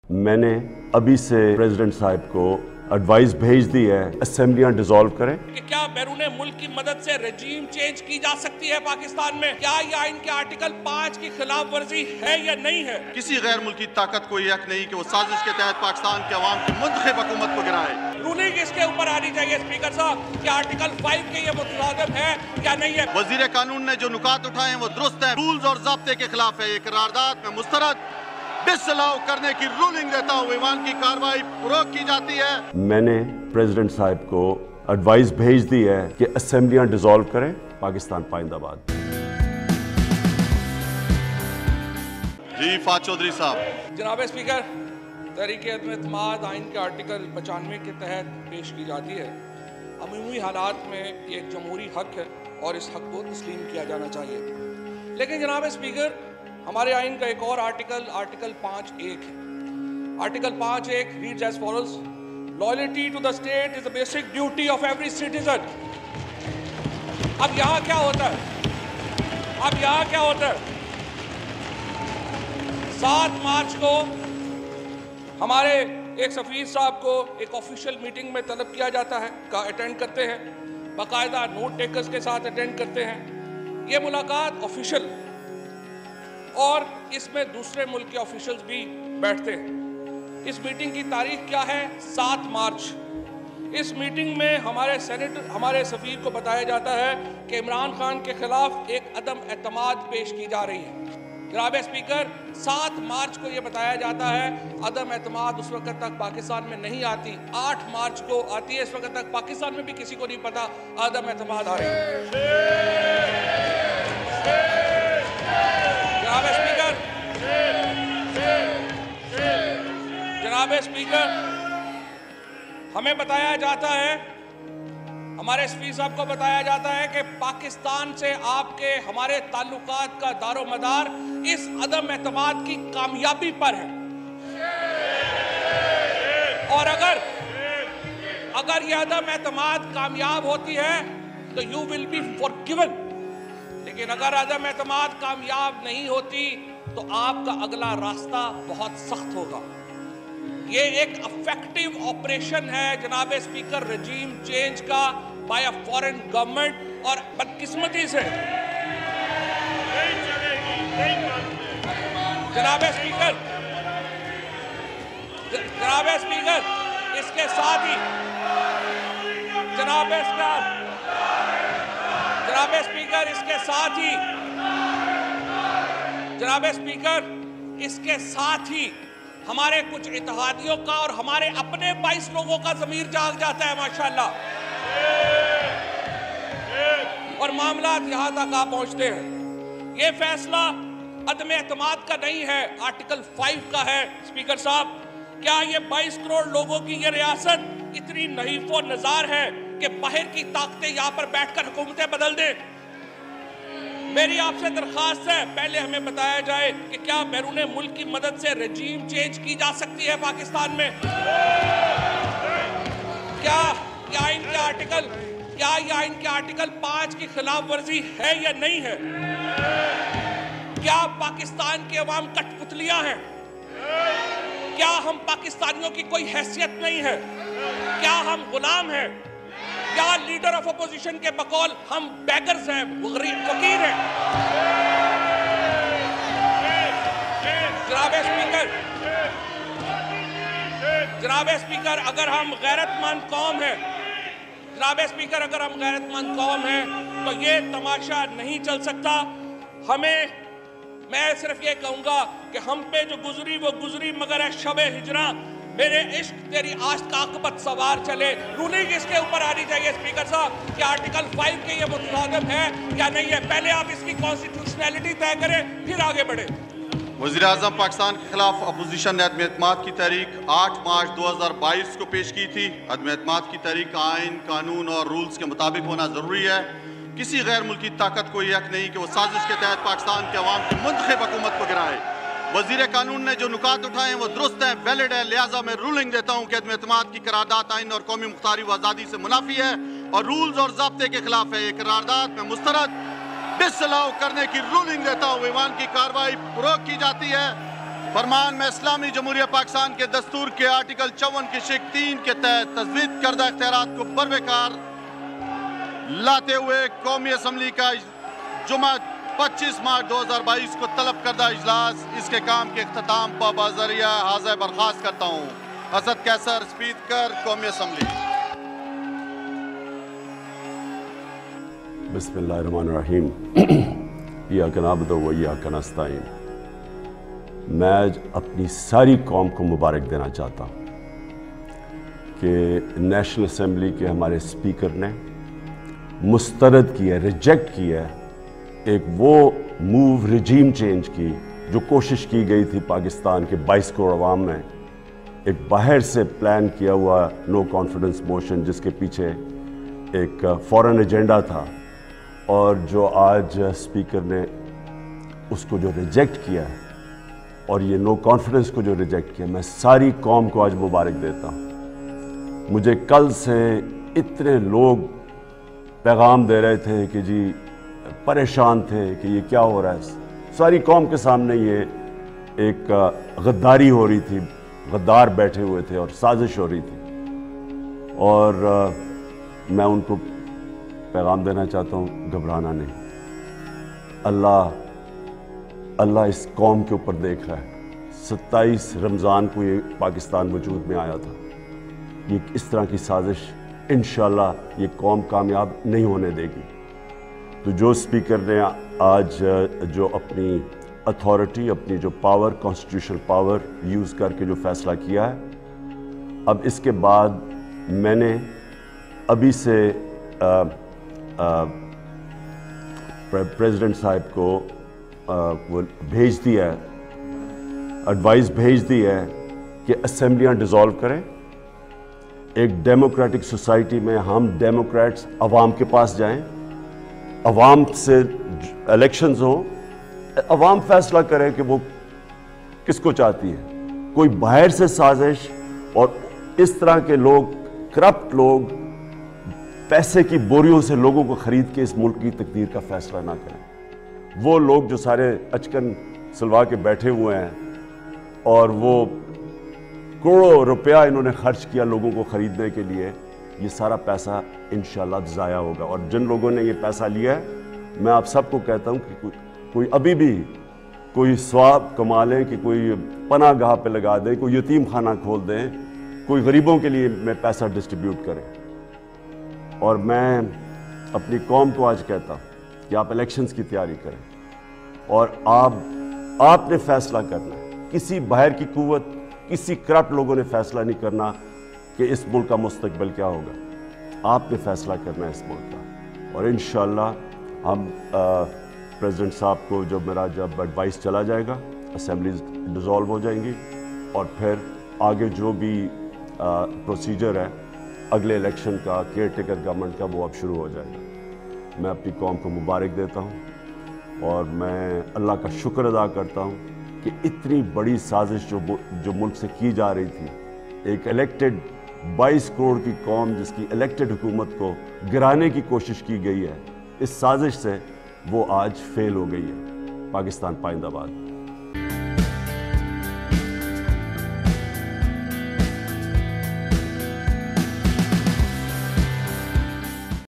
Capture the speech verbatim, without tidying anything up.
मैंने अभी से प्रेसिडेंट साहब को एडवाइस भेज दी है असेंबलियां डिसॉल्व करें। कि क्या बैरूने मुल्क की मदद से रजीम चेंज की जा सकती है पाकिस्तान में? क्या ये आइन के आर्टिकल पाँच की खिलाफ वर्जी है या नहीं है? किसी गैर मुल्की ताकत को यक नहीं कि वो साजिश के तहत पाकिस्तान के अवाम की मुंतखब हुकूमत को गिराए। रूलिंग इसके ऊपर आनी चाहिए स्पीकर साहब कि आर्टिकल फाइव के ये मुताबिक है या नहीं है। वजीर कानून ने जो नुकात उठाए हैं वो दुरुस्त है, रूल्स और ज़ाब्ते के खिलाफ है। ये करारदाद में मुस्तरद डिसअलाउ करने की रूलिंग देता हुए ईवान की कार्रवाई रोक की जाती है। मैंने प्रेसिडेंट साहब को एडवाइस भेज दी है कि असेंबलियां डिसॉल्व करें, पाकिस्तान पाइंदाबाद। जी फात चौधरी साहब। जनाब स्पीकर, तहरीक अदम-ए-एतमाद आइन के आर्टिकल पचानवे के तहत पेश की जाती है। अमूमी हालात में ये एक जमहूरी हक है और इस हक को तस्लीम किया जाना चाहिए। लेकिन जनाब स्पीकर, हमारे आइन का एक और आर्टिकल आर्टिकल पाँच एक है। आर्टिकल पाँच एक reads as follows: loyalty to the state is the basic duty of every citizen. अब यहाँ क्या होता है? अब यहाँ क्या होता है? सात मार्च को हमारे एक सफीर साहब को एक ऑफिशियल मीटिंग में तलब किया जाता है, का अटेंड करते हैं, बाकायदा नोट टेकर्स के साथ अटेंड करते हैं। ये मुलाकात ऑफिशियल, और इसमें दूसरे मुल्क के ऑफिशियल्स भी बैठते हैं। इस मीटिंग की तारीख क्या है? सात मार्च। इस मीटिंग में हमारे सेनेटर हमारे सफीर को बताया जाता है कि इमरान खान के खिलाफ एक अदम एतमाद पेश की जा रही है। जनाब स्पीकर, सात मार्च को यह बताया जाता है। अदम एतमाद उस वक्त तक पाकिस्तान में नहीं आती, आठ मार्च को आती है। इस वक्त तक पाकिस्तान में भी किसी को नहीं पता अदम एतमाद आ रही है। जनाब स्पीकर जनाब स्पीकर हमें बताया जाता है, हमारे स्पीकर साहब को बताया जाता है कि पाकिस्तान से आपके हमारे ताल्लुकात का दारो मदार इस अदम एतमाद की कामयाबी पर है। और अगर अगर यह अदम एतमाद कामयाब होती है तो यू विल बी फॉरगिवन। लेकिन अगर अदम एतमाद कामयाब नहीं होती तो आपका अगला रास्ता बहुत सख्त होगा। ये एक इफेक्टिव ऑपरेशन है जनाब स्पीकर रजीम चेंज का बाय अ फॉरेन गवर्नमेंट, और बदकिस्मती से जनाब स्पीकर जनाब स्पीकर इसके साथ ही जनाब स्पीकर जनाब स्पीकर इसके साथ ही जनाब स्पीकर इसके साथ ही हमारे कुछ इत्तेहादियों का और हमारे अपने बाईस लोगों का ज़मीर जाग जाता है माशाल्लाह, और मामला यहाँ तक आ पहुँचते हैं। ये फैसला अदम एतमाद का नहीं है, आर्टिकल फाइव का है। स्पीकर साहब, क्या ये बाईस करोड़ लोगों की ये रियासत इतनी नहीफ व नज़ार है कि बाहर की ताकतें यहाँ पर बैठकर हुकूमतें बदल दें? मेरी आपसे दरखास्त है, पहले हमें बताया जाए कि क्या बैरूने मुल्क की मदद से रजीम चेंज की जा सकती है पाकिस्तान में? क्या ये आइन के आर्टिकल क्या ये आइन के आर्टिकल पाँच की खिलाफ वर्जी है या नहीं है? क्या पाकिस्तान के अवाम कठपुतलियां हैं? क्या हम पाकिस्तानियों की कोई हैसियत नहीं है? क्या हम गुलाम हैं? क्या लीडर ऑफ अपोजिशन के बकौल हम बैगर्स हैं, फकीर हैं? जनाब स्पीकर जनाब स्पीकर अगर हम गैरतमंद कौम हैं जनाब स्पीकर अगर हम गैरतमंद कौम हैं तो ये तमाशा नहीं चल सकता। हमें मैं सिर्फ ये कहूंगा कि हम पे जो गुजरी वो गुजरी, मगर है शबे हिजरा मेरे इश्क तेरी आश्क का आकबत सवार चले। रूलिंग इसके ऊपर आनी चाहिए स्पीकर साहब कि आर्टिकल फाइव के ये मुताबिक है या नहीं है। पहले आप इसकी कॉन्स्टिट्यूशनैलिटी तय करें, फिर आगे बढ़े। वज़ीर आज़म पाकिस्तान के खिलाफ अपोजिशन ने अदम-ए-एतमाद की तारीख आठ मार्च दो हज़ार बाईस को पेश की थी। अदम-ए-एतमाद की तारीख आइन, कानून और रूल्स के मुताबिक होना जरूरी है। किसी गैर मुल्की ताकत को यक नहीं कि वो साजिश के तहत पाकिस्तान के अवाम की मुंतखब हुकूमत को गिराए। वजीर कानून ने जो नुकात उठाए हैं वो दुरुस्त हैं, वैलिड है। लिहाजा मैं रूलिंग देता हूँ कि अदम-ए-एतमाद की करारदाद आइन और कौमी मुख्तारी व आज़ादी से मुनाफी है और रूल्स और ज़ाब्ते के खिलाफ है। ये करारदाद में मुस्तरद डिसअलाउ करने की रूलिंग देता हुए ईवान की कार्रवाई रोक की जाती है। फरमान में इस्लामी जमहूरिया पाकिस्तान के दस्तूर के आर्टिकल चौवन की शिक तीन के तहत तजवीज़ करदा इख्तियारात को बरबेकार लाते हुए कौमी असम्बली का जुमा पच्चीस मार्च दो हज़ार बाईस को तलब करदा इजलास इसके काम के इख्तिताम पर बाज़रिया हाज़िर बर्खास्त करता हूँ। असद कैसर, स्पीकर कौमी असम्बली। बिस्मिल्लाहिर्रहमानिर्रहीम। इय्याका नअबुदु व इय्याका नस्तईन। मैं आज अपनी सारी कौम को मुबारक देना चाहता हूँ कि नेशनल असम्बली के हमारे स्पीकर ने मुस्तरद किया, रिजेक्ट किया एक वो मूव रजीम चेंज की जो कोशिश की गई थी पाकिस्तान के बाईस करोड़ अवाम में, एक बाहर से प्लान किया हुआ नो कॉन्फिडेंस मोशन जिसके पीछे एक फॉरेन एजेंडा था, और जो आज स्पीकर ने उसको जो रिजेक्ट किया है और ये नो कॉन्फिडेंस को जो रिजेक्ट किया, मैं सारी कौम को आज मुबारक देता हूँ। मुझे कल से इतने लोग पैगाम दे रहे थे कि जी परेशान थे कि ये क्या हो रहा है। सारी कौम के सामने ये एक गद्दारी हो रही थी, गद्दार बैठे हुए थे और साजिश हो रही थी, और मैं उनको पैगाम देना चाहता हूँ, घबराना नहीं। अल्लाह अल्लाह इस कौम के ऊपर देख रहा है। सत्ताईस रमज़ान को ये पाकिस्तान वजूद में आया था। ये इस तरह की साजिश इंशाअल्लाह ये कौम कामयाब नहीं होने देगी। तो जो स्पीकर ने आज जो अपनी अथॉरिटी, अपनी जो पावर, कॉन्स्टिट्यूशनल पावर यूज़ करके जो फैसला किया है, अब इसके बाद मैंने अभी से आ, आ, प्रेसिडेंट साहब को आ, वो भेज दिया है, एडवाइस भेज दी है कि असेंबलियाँ डिज़ोल्व करें। एक डेमोक्रेटिक सोसाइटी में हम डेमोक्रेट्स अवाम के पास जाएं, अवाम से इलेक्शंस हो, अवाम फैसला करे कि वो किसको चाहती है। कोई बाहर से साजिश और इस तरह के लोग, करप्ट लोग, पैसे की बोरियों से लोगों को खरीद के इस मुल्क की तकदीर का फैसला ना करें। वो लोग जो सारे अचकन सलवा के बैठे हुए हैं और वो करोड़ों रुपया इन्होंने खर्च किया लोगों को खरीदने के लिए, ये सारा पैसा इंशाल्लाह ज़ाया होगा। और जिन लोगों ने ये पैसा लिया है, मैं आप सबको कहता हूँ कि कोई, कोई अभी भी कोई स्वाब कमा लें, कि कोई पनाह गाह पे लगा दें, कोई यतीम खाना खोल दें, कोई गरीबों के लिए मैं पैसा डिस्ट्रीब्यूट करें। और मैं अपनी कौम को आज कहता हूँ कि आप इलेक्शंस की तैयारी करें और आप आपने फैसला करना है। किसी बाहर की कुव्वत, किसी करप्ट लोगों ने फैसला नहीं करना कि इस मुल्क का मुस्तकबिल क्या होगा। आपने फैसला करना है इस मुल्क का। और इंशाअल्लाह हम प्रेसिडेंट साहब को जब मेरा जब एडवाइस चला जाएगा, असेंबलीज डिज़ोल्व हो जाएंगी और फिर आगे जो भी प्रोसीजर है अगले इलेक्शन का, केयर टेकर गवर्नमेंट का, वो अब शुरू हो जाएगा। मैं अपनी कौम को मुबारक देता हूँ और मैं अल्लाह का शुक्र अदा करता हूँ कि इतनी बड़ी साजिश जो जो मुल्क से की जा रही थी, एक इलेक्टेड बाईस करोड़ की कौम जिसकी इलेक्टेड हुकूमत को गिराने की कोशिश की गई है, इस साजिश से वो आज फेल हो गई है। पाकिस्तान पाइंदाबाद।